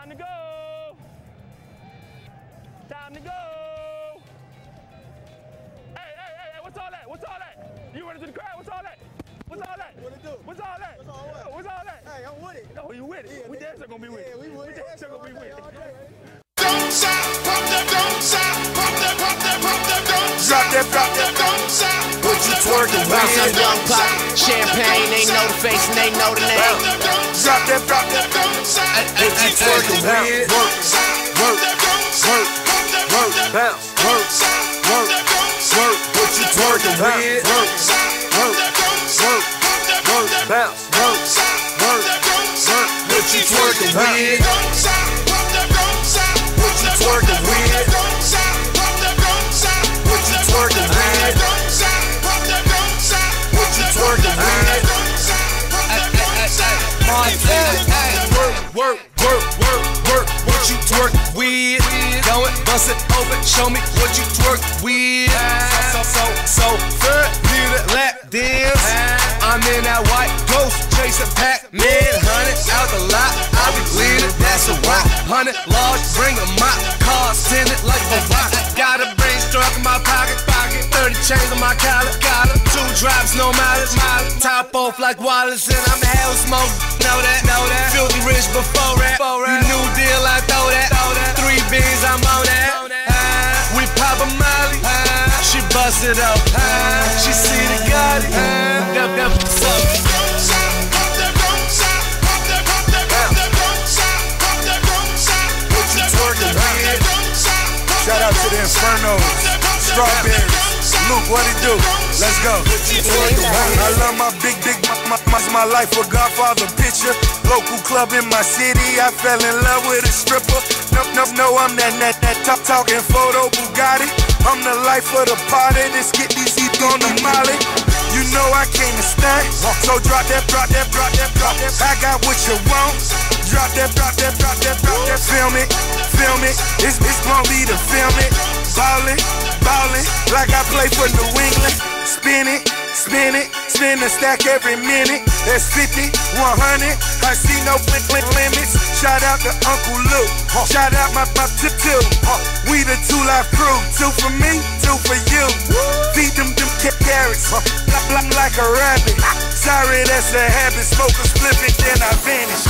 Time to go. Time to go. Hey, what's all that? What's all that? You running to the crowd? What's all that? What's all that? What it do? What's all that? What's all what? What's all that? Hey, I'm with it. No, you with it. Yeah, we damn sure gonna be with it. Yeah, we with it. damn sure gonna be with it. Don't stop, pump that, don't stop, pump that, pump that, pump that, don't stop, drop that, don't stop. What you twerking with? Some young pop, champagne, they know the face and they know the name. Drop that, don't stop. What you twerking with? Work, bounce, work. What you twerking with? Work, bounce, work. What you twerking with? What you twerking with? What you twerking with? What you twerking with? Work. What you twerk with? Go and bust it open. Show me what you twerk with. So fair, need a lap dance. I'm in that white ghost, chasing Pac-Man. 100 out the lot, I be leaning, that's a rock. 100 large, bring a mop. Cars tinted like a rock. Got a brain struck in my pocket. 30 chains on my collar. 2 drops, no mileage. Top off like Wallace, and I'm the hell smoke. Know that. Filthy rich before rap. You new deal, I throw that. 3 beans, I'm on that. We pop a molly. She bust it up. She see the Gotti. What's up? Shout out to the Infernos, Strawberries, Luke, what it do? Let's go. I love my big, my life a Godfather picture. Local club in my city, I fell in love with a stripper. No, I'm that talking photo Bugatti. I'm the life of the party, let's get these heat on the molly. You know I came to stunt, so drop that. I got what you want. Drop that. Film it. It's gon' be the film it. Ballin', like I play for New England. Spin a stack every minute. That's 50, 100. I see no limits. Shout out to Uncle Luke. Shout out my tip. We the 2 Live crew. 2 for me, 2 for you. Feed them carrots. Like a rabbit. Sorry, that's a habit. Smoke a split and then I vanish.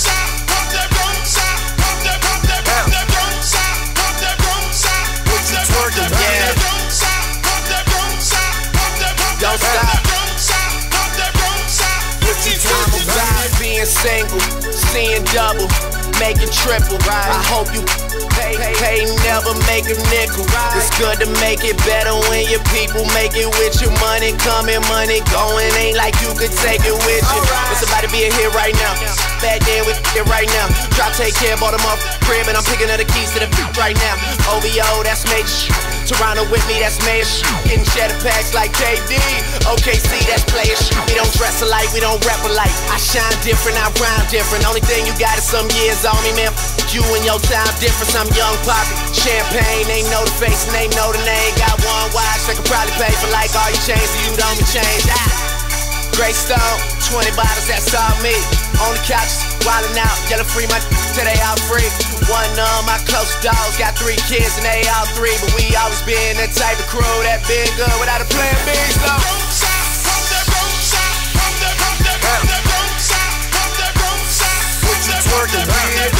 Yeah. Don't stop. I'm about being single, seeing double, making triple. I hope you pay, never make a nickel. It's good to make it better when your people make it with your money coming, money going. Ain't like you could take it with you. It's about to be a hit right now. Back then with it right now. Drop, take care, bought them off crib, and I'm picking up the keys to the beat right now. OVO, that's major shit. Toronto with me, that's major shit. Getting cheddar packs like KD. OKC, that's player shit. We don't dress alike, we don't rap alike. I shine different, I rhyme different. Only thing you got is some years on me, man. You and your time difference. I'm young poppy. Champagne, they know the face and they know the name. Got one watch, they could probably pay for like all your chains, so you don't be changed. Great Stone, 20 bottles, that's all me. On the couches, wildin' out, yelling free my till they all free. One of my close dogs got 3 kids and they all 3, but we always been that type of crew that been good without a plan B. So what you twerking with?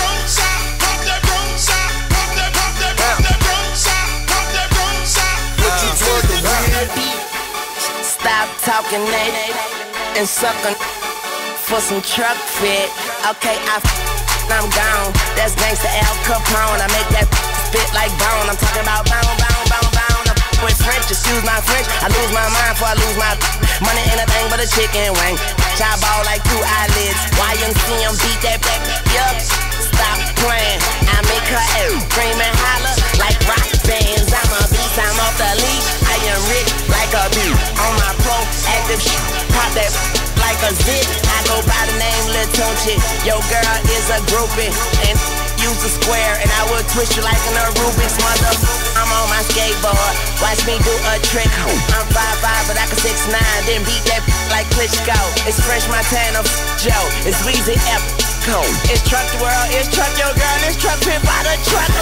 What you twerking with? Stop talking that and suckin' for some truck fit. Okay, I'm gone. That's gangsta Al Capone. I make that spit like bone. I'm talking about bone. I'm with French, excuse my French. I lose my mind before I lose my money. Anything but a chicken wing. I ball like 2 eyelids. YMCM beat that back. Yup. Stop playing. I make her scream and holler like rock bands. I'm a beast. I'm off the leash. I am rich like a bee. On my proactive shit. Pop that like a zit. I go by the name Lil Tunchi. Your girl is a groupie and use a square and I will twist you like an Rubik's mother. I'm on my skateboard. Watch me do a trick. I'm 5'5", but I can 6'9". Then beat that like Klitschko. It's Fresh Montana, Joe. It's Weezy F. coat. It's truck the world, it's truck your girl, it's truck pimp by the truck.